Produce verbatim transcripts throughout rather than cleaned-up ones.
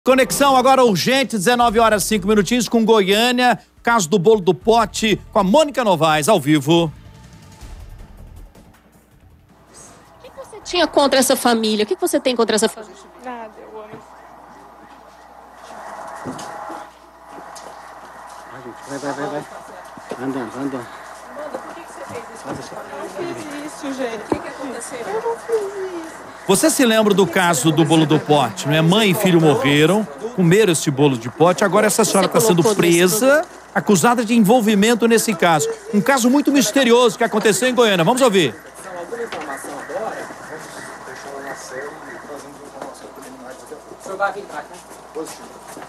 Conexão agora urgente, dezenove horas e cinco minutinhos com Goiânia, caso do bolo do pote com a Mônica Novaes, ao vivo. O que você tinha contra essa família? O que você tem contra essa família? Nada, eu amo. Vai, vai, vai, vai. Andando, andando. Amanda, por que você fez isso com essa família? Eu não fiz isso, gente. O que, que aconteceu? Eu não fiz isso. Você se lembra do caso do bolo do pote, não é? Mãe e filho morreram, comeram esse bolo de pote, agora essa senhora está sendo presa, acusada de envolvimento nesse caso. Um caso muito misterioso que aconteceu em Goiânia. Vamos ouvir. Alguma informação agora, vamos deixar ela na série e trazendo informações preliminares até o fim. O senhor vai vir pra cá? Positivo.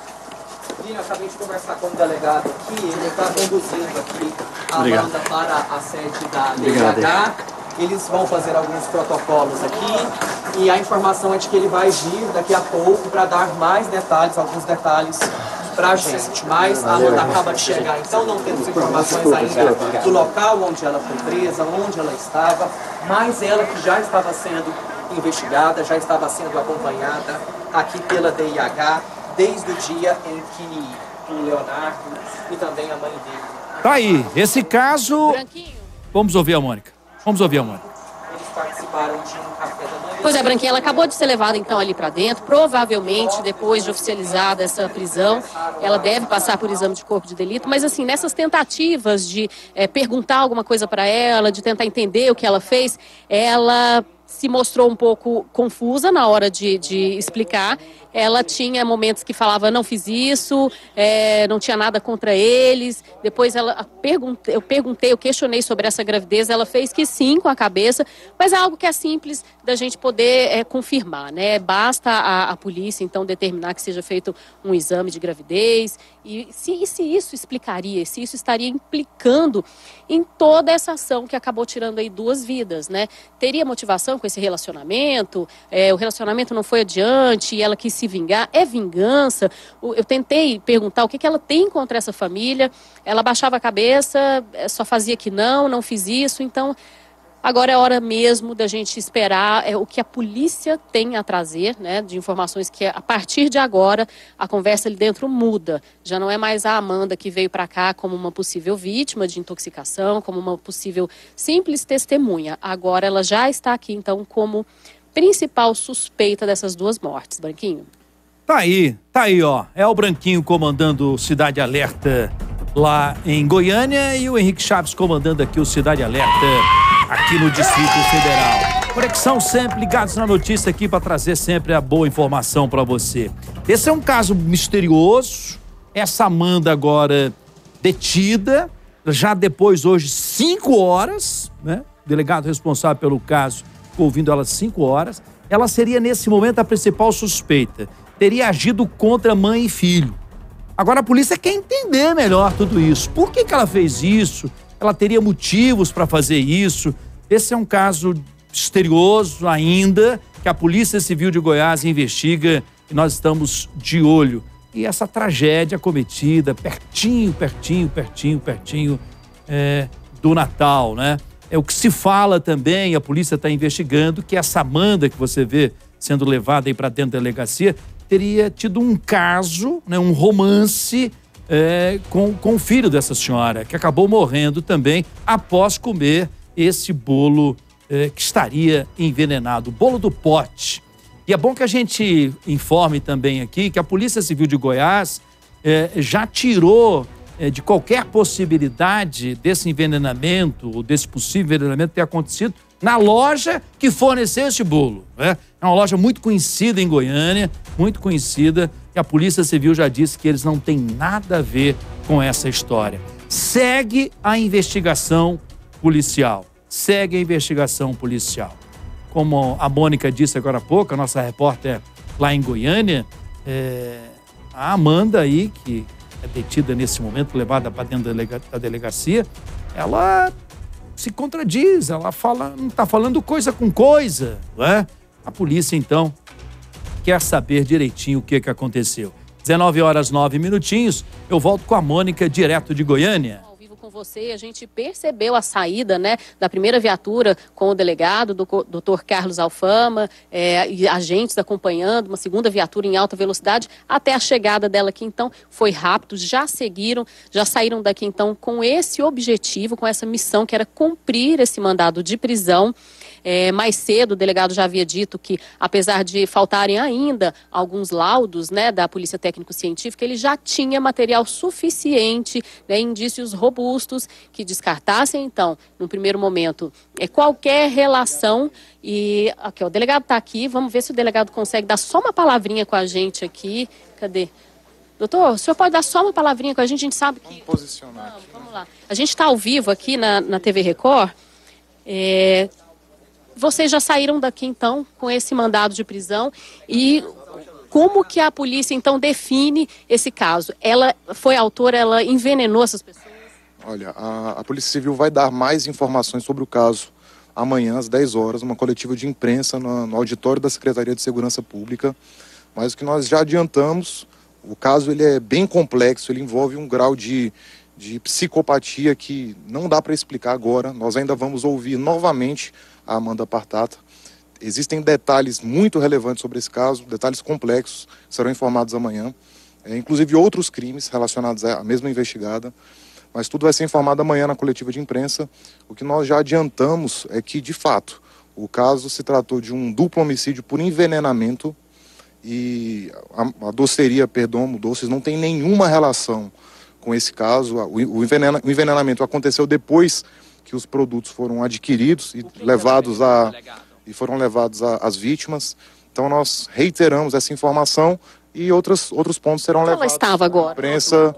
Eu acabei de conversar com o delegado aqui, ele está conduzindo aqui a Obrigado. Amanda para a sede da Obrigado. D H. Eles vão fazer alguns protocolos aqui e a informação é de que ele vai vir daqui a pouco para dar mais detalhes, alguns detalhes para a gente. Mas a Amanda acaba de chegar, então não temos informações ainda do local onde ela foi presa, onde ela estava, mas ela que já estava sendo investigada, já estava sendo acompanhada aqui pela D I H desde o dia em que o Leonardo e também a mãe dele... Tá aí, esse caso... Branquinho? Vamos ouvir a Mônica. Vamos ouvir a Mônica. Eles participaram de um café da manhã. Pois é, Branquinha, ela acabou de ser levada então ali para dentro. Provavelmente, depois de oficializada essa prisão, ela deve passar por exame de corpo de delito. Mas assim, nessas tentativas de é, perguntar alguma coisa para ela, de tentar entender o que ela fez, ela se mostrou um pouco confusa na hora de, de explicar. Ela tinha momentos que falava, não fiz isso, é, não tinha nada contra eles. Depois ela perguntei, eu perguntei, eu questionei sobre essa gravidez, ela fez que sim com a cabeça, mas é algo que é simples da gente poder é, confirmar, né? Basta a, a polícia, então, determinar que seja feito um exame de gravidez. E se, e se isso explicaria, se isso estaria implicando em toda essa ação que acabou tirando aí duas vidas, né? Teria motivação com esse relacionamento? É, o relacionamento não foi adiante e ela quis se vingar? É vingança? Eu tentei perguntar o que, que ela tem contra essa família. Ela baixava a cabeça, só fazia que não, não fiz isso. Então, agora é hora mesmo da gente esperar é, o que a polícia tem a trazer, né, de informações que a partir de agora a conversa ali dentro muda. Já não é mais a Amanda que veio para cá como uma possível vítima de intoxicação, como uma possível simples testemunha. Agora ela já está aqui, então, como principal suspeita dessas duas mortes. Branquinho? Tá aí, tá aí, ó. É o Branquinho comandando o Cidade Alerta lá em Goiânia e o Henrique Chaves comandando aqui o Cidade Alerta aqui no Distrito Federal. Conexão sempre ligados na notícia aqui para trazer sempre a boa informação para você. Esse é um caso misterioso. Essa Amanda agora detida, já depois hoje cinco horas, né? O delegado responsável pelo caso ficou ouvindo ela cinco horas. Ela seria nesse momento a principal suspeita. Teria agido contra mãe e filho. Agora a polícia quer entender melhor tudo isso. Por que que ela fez isso? Ela teria motivos para fazer isso? Esse é um caso misterioso ainda, que a Polícia Civil de Goiás investiga e nós estamos de olho. E essa tragédia cometida pertinho, pertinho, pertinho, pertinho é, do Natal, né? É o que se fala também, a polícia está investigando, que essa Amanda que você vê sendo levada aí para dentro da delegacia teria tido um caso, né, um romance é, com, com o filho dessa senhora, que acabou morrendo também após comer esse bolo é, que estaria envenenado, o bolo do pote. E é bom que a gente informe também aqui que a Polícia Civil de Goiás é, já tirou é, de qualquer possibilidade desse envenenamento, ou desse possível envenenamento ter acontecido na loja que forneceu esse bolo, né? É uma loja muito conhecida em Goiânia, muito conhecida, e a Polícia Civil já disse que eles não têm nada a ver com essa história. Segue a investigação policial, segue a investigação policial. Como a Mônica disse agora há pouco, a nossa repórter lá em Goiânia, é, a Amanda aí, que é detida nesse momento, levada para dentro da, delega, da delegacia, ela se contradiz, ela fala, não está falando coisa com coisa, não é? A polícia, então, quer saber direitinho o que, que aconteceu. dezenove horas, nove minutinhos, eu volto com a Mônica, direto de Goiânia. com você, a gente percebeu a saída, né, da primeira viatura com o delegado, do doutor Carlos Alfama, é, e agentes acompanhando, uma segunda viatura em alta velocidade, até a chegada dela aqui, então, foi rápido, já seguiram, já saíram daqui, então, com esse objetivo, com essa missão, que era cumprir esse mandado de prisão. É, mais cedo, o delegado já havia dito que, apesar de faltarem ainda alguns laudos, né, da Polícia Técnico-Científica, ele já tinha material suficiente, né, indícios robustos que descartassem, então, no primeiro momento, é, qualquer relação. E aqui, ó, o delegado está aqui, vamos ver se o delegado consegue dar só uma palavrinha com a gente aqui. Cadê? Doutor, o senhor pode dar só uma palavrinha com a gente? A gente sabe que... Vamos posicionar vamos, aqui. vamos lá. A gente está ao vivo aqui na, na T V Record. É... Vocês já saíram daqui, então, com esse mandado de prisão. E como que a polícia, então, define esse caso? Ela foi autora, ela envenenou essas pessoas? Olha, a, a Polícia Civil vai dar mais informações sobre o caso amanhã, às dez horas, numa coletiva de imprensa no, no auditório da Secretaria de Segurança Pública. Mas o que nós já adiantamos, o caso ele é bem complexo, ele envolve um grau de, de psicopatia que não dá para explicar agora. Nós ainda vamos ouvir novamente a Amanda Partata. Existem detalhes muito relevantes sobre esse caso, detalhes complexos, que serão informados amanhã, é, inclusive outros crimes relacionados à mesma investigada, mas tudo vai ser informado amanhã na coletiva de imprensa. O que nós já adiantamos é que, de fato, o caso se tratou de um duplo homicídio por envenenamento e a, a doceria Perdomo Doces não tem nenhuma relação com esse caso. O, o, envenena, o envenenamento aconteceu depois que os produtos foram adquiridos e levados a e foram levados às vítimas. Então nós reiteramos essa informação e outros outros pontos serão levados. Ela estava agora. À imprensa.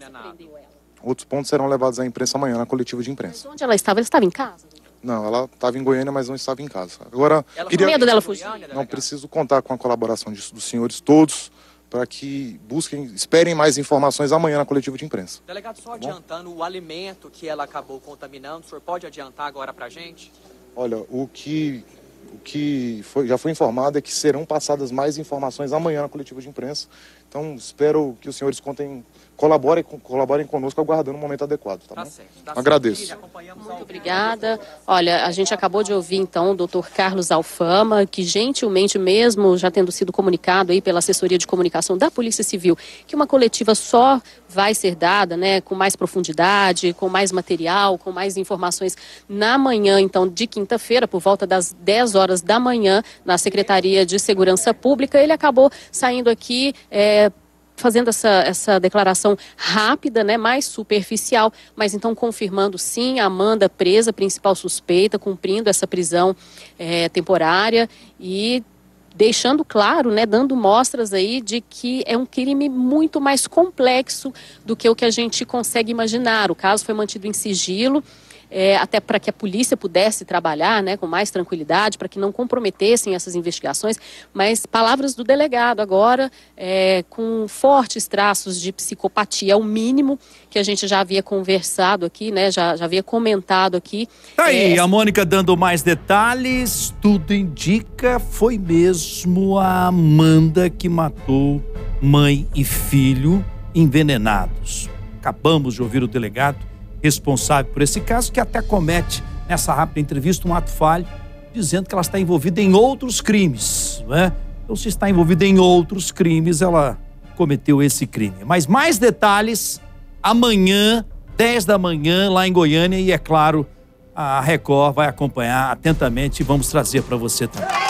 Outros pontos serão levados à imprensa amanhã na coletiva de imprensa. Mas onde ela estava? Ela estava em casa? Não, ela estava em Goiânia, mas não estava em casa. Agora, ela queria... com medo dela fugir? Não, preciso contar com a colaboração de, dos senhores todos, para que busquem, esperem mais informações amanhã na coletiva de imprensa. Delegado, só adiantando o alimento que ela acabou contaminando, o senhor pode adiantar agora para a gente? Olha, o que, o que foi, já foi informado é que serão passadas mais informações amanhã na coletiva de imprensa. Então, espero que os senhores contem, colaborem, colaborem conosco, aguardando o momento adequado, tá, tá bom? Certo, tá Agradeço. Certo. Muito obrigada. Olha, a gente acabou de ouvir, então, o doutor Carlos Alfama, que gentilmente, mesmo já tendo sido comunicado aí pela assessoria de comunicação da Polícia Civil, que uma coletiva só vai ser dada, né, com mais profundidade, com mais material, com mais informações na manhã, então, de quinta-feira, por volta das dez horas da manhã, na Secretaria de Segurança Pública. Ele acabou saindo aqui, é, fazendo essa, essa declaração rápida, né, mais superficial, mas então confirmando sim a Amanda presa, principal suspeita, cumprindo essa prisão é, temporária e deixando claro, né, dando mostras aí de que é um crime muito mais complexo do que o que a gente consegue imaginar. O caso foi mantido em sigilo, É, até para que a polícia pudesse trabalhar, né, com mais tranquilidade, para que não comprometessem essas investigações, mas palavras do delegado agora, é, com fortes traços de psicopatia, é o mínimo que a gente já havia conversado aqui, né, já, já havia comentado aqui. Tá aí, é, a Mônica dando mais detalhes, tudo indica, foi mesmo a Amanda que matou mãe e filho envenenados. Acabamos de ouvir o delegado responsável por esse caso, que até comete, nessa rápida entrevista, um ato falho, dizendo que ela está envolvida em outros crimes, não é? Então, se está envolvida em outros crimes, ela cometeu esse crime. Mas mais detalhes, amanhã, dez da manhã, lá em Goiânia, e é claro, a Record vai acompanhar atentamente e vamos trazer para você também.